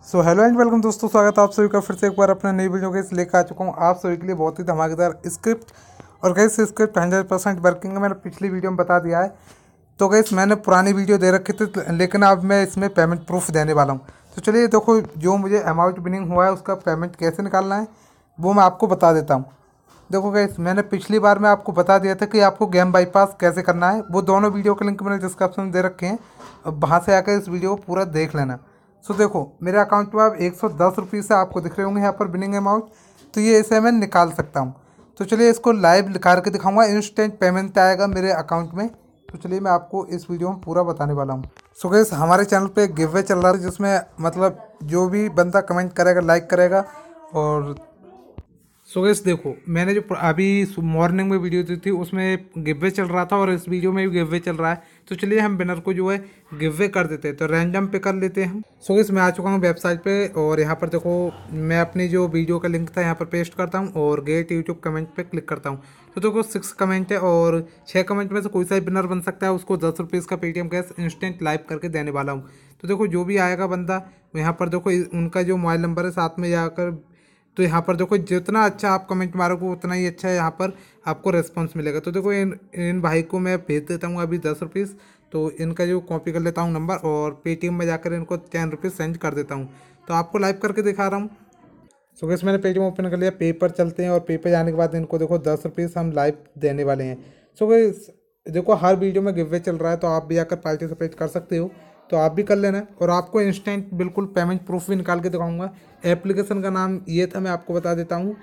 So hello and welcome दोस्तों, स्वागत है आप सभी का फिर से एक बार अपने नई वीडियो के लेकर आ चुका हूँ आप सभी के लिए बहुत ही धमाकेदार स्क्रिप्ट। और गैस स्क्रिप्ट 100% वर्किंग है, मैंने पिछली वीडियो में बता दिया है। तो गैस मैंने पुरानी वीडियो दे रखी थी, लेकिन अब मैं इसमें पेमेंट प्रूफ देने वाला हूँ। तो चलिए देखो, जो मुझे अमाउंट विनिंग हुआ है उसका पेमेंट कैसे निकालना है वो मैं आपको बता देता हूँ। देखो गैस, मैंने पिछली बार में आपको बता दिया था कि आपको गेम बाईपास कैसे करना है। वो दोनों वीडियो के लिंक मैंने डिस्क्रिप्शन में दे रखे हैं, अब वहाँ से आकर इस वीडियो को पूरा देख लेना। सो देखो, मेरे अकाउंट में अब 110 रुपीज़ से आपको दिख रहे होंगे यहाँ पर विनिंग अमाउंट। तो ये इसे मैं निकाल सकता हूँ। तो चलिए इसको लाइव निकाल के दिखाऊंगा, इंस्टेंट पेमेंट आएगा मेरे अकाउंट में। तो चलिए मैं आपको इस वीडियो में पूरा बताने वाला हूँ। सो गाइस, हमारे चैनल पे गिव अवे चल रहा है, जिसमें मतलब जो भी बंदा कमेंट करेगा, लाइक करेगा। और सो गाइस देखो, मैंने जो अभी मॉर्निंग में वीडियो दी थी उसमें गिव अवे चल रहा था और इस वीडियो में भी गिव अवे चल रहा है। तो चलिए हम विनर को जो है गिव अवे कर देते हैं, तो रैंडम पे कर लेते हैं हम। सो गाइस, मैं आ चुका हूँ वेबसाइट पे और यहाँ पर देखो, मैं अपनी जो वीडियो का लिंक था यहाँ पर पेस्ट करता हूँ और गेट यूट्यूब कमेंट पे क्लिक करता हूँ। तो देखो 6 कमेंट है और 6 कमेंट में से कोई सा भी विनर बन सकता है। उसको 10 रुपीज़ का पेटीएम कैश इंस्टेंट लाइव करके देने वाला हूँ। तो देखो, जो भी आएगा बंदा, यहाँ पर देखो उनका जो मोबाइल नंबर है साथ में जाकर, तो यहाँ पर देखो जितना अच्छा आप कमेंट मारोगे उतना ही अच्छा यहाँ पर आपको रेस्पॉन्स मिलेगा। तो देखो इन भाई को मैं भेज देता हूँ अभी 10 रुपीज़। तो इनका जो कॉपी कर लेता हूँ नंबर और पेटीएम में जाकर इनको 10 रुपीज़ सेंड कर देता हूँ। तो आपको लाइव करके दिखा रहा हूँ। सो गैस, मैंने पेटीएम ओपन कर लिया, पे पर चलते हैं और पे पर जाने के बाद इनको देखो 10 रुपीज़ हम लाइव देने वाले हैं। सो गैस देखो, हर वीडियो में गिव अवे चल रहा है, तो आप भी आकर पार्टिसिपेट कर सकते हो। तो आप भी कर लेना और आपको इंस्टेंट बिल्कुल पेमेंट प्रूफ भी निकाल के दिखाऊंगा। एप्लीकेशन का नाम ये था, मैं आपको बता देता हूँ।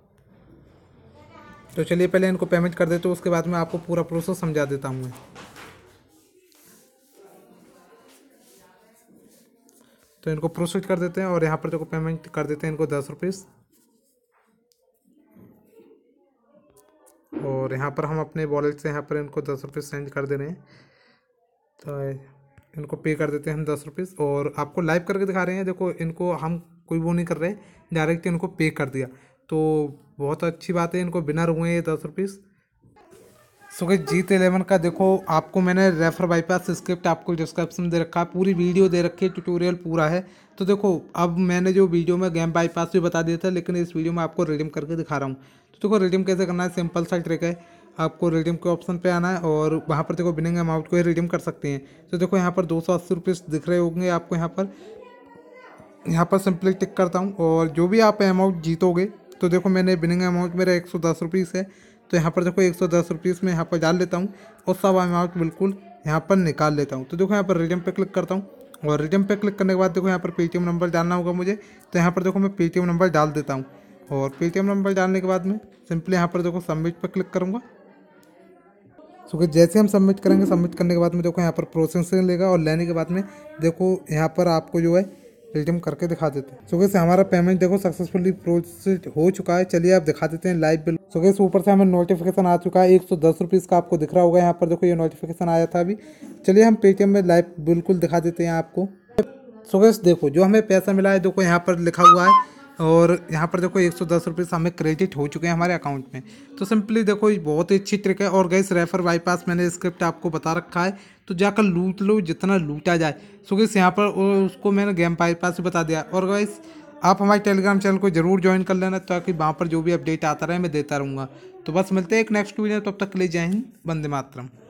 तो चलिए पहले इनको पेमेंट कर देते हो, उसके बाद मैं आपको पूरा प्रोसेस समझा देता हूँ मैं। तो इनको प्रोसीड कर देते हैं और यहाँ पर देखो पेमेंट कर देते हैं इनको 10 रुपीज़। और यहाँ पर हम अपने वॉलेट से यहाँ पर इनको 10 रुपीज़ सेंड कर दे रहे हैं। तो इनको पे कर देते हैं हम 10 रुपीज़ और आपको लाइव करके दिखा रहे हैं। देखो, इनको हम कोई वो नहीं कर रहे, डायरेक्ट इनको पे कर दिया। तो बहुत अच्छी बात है, इनको विनर हुए ये 10 रुपीज़। सो गाइस, जीत 11 का देखो, आपको मैंने रेफर बाईपास स्क्रिप्ट आपको डिस्क्रिप्शन में दे रखा है, पूरी वीडियो दे रखी है, ट्यूटोरियल पूरा है। तो देखो, अब मैंने जो वीडियो में गेम बाईपास भी बता दिया था, लेकिन इस वीडियो में आपको रिडीम करके दिखा रहा हूँ। तो देखो, रिडीम कैसे करना है, सिंपल सा ट्रिक है। आपको रिडीम के ऑप्शन पे आना है और वहाँ पर देखो विनिंग अमाउंट को ही रिडीम कर सकते हैं। तो देखो, यहाँ पर 280 रुपीज़ दिख रहे होंगे आपको। यहाँ पर सिंपली टिक करता हूँ और जो भी आप अमाउंट जीतोगे, तो देखो मैंने विनिंग अमाउंट मेरा 110 रुपीज़ है। तो यहाँ पर देखो 110 रुपीज़ में यहाँ पर डाल लेता हूँ और सब अमाउंट बिल्कुल यहाँ पर निकाल लेता हूँ। तो देखो, यहाँ पर रिडीम पे क्लिक करता हूँ और रिडीम पे क्लिक करने के बाद देखो यहाँ पर पेटीएम नंबर डालना होगा मुझे। तो यहाँ पर देखो मैं पेटीएम नंबर डाल देता हूँ और पेटीएम नंबर डालने के बाद में सिंपली यहाँ पर देखो सबमिट पर क्लिक करूँगा। सो जैसे हम सबमिट करेंगे, सबमिट करने के बाद में देखो यहाँ पर प्रोसेसिंग लेगा और लेने के बाद में देखो यहाँ पर आपको जो है रिडीम करके दिखा देते हैं। सो गैस, हमारा पेमेंट देखो सक्सेसफुली प्रोसेस हो चुका है। चलिए आप दिखा देते हैं लाइव बिल। सो गैस, ऊपर से हमें नोटिफिकेशन आ चुका है, 110 रुपीज़ का आपको दिख रहा होगा यहाँ पर देखो, ये नोटिफिकेशन आया था अभी। चलिए हम पेटीएम में लाइव बिल्कुल दिखा देते हैं आपको। सो गैस देखो, जो हमें पैसा मिला है देखो यहाँ पर लिखा हुआ है और यहाँ पर देखो 110 रुपीज़ हमें क्रेडिट हो चुके हैं हमारे अकाउंट में। तो सिंपली देखो, ये बहुत ही अच्छी ट्रिक है। और गैस, रेफर बाईपास मैंने स्क्रिप्ट आपको बता रखा है, तो जाकर लूट लो जितना लूटा जाए। सो गैस, यहाँ पर उसको मैंने गेम बाईपास भी बता दिया। और गैस, आप हमारे टेलीग्राम चैनल को जरूर ज्वाइन कर लेना, ताकि वहाँ पर जो भी अपडेट आता रहे मैं देता रहूँगा। तो बस मिलते हैं एक नेक्स्ट वीडियो, तब तक के लिए जय हिंद, वंदे मातरम।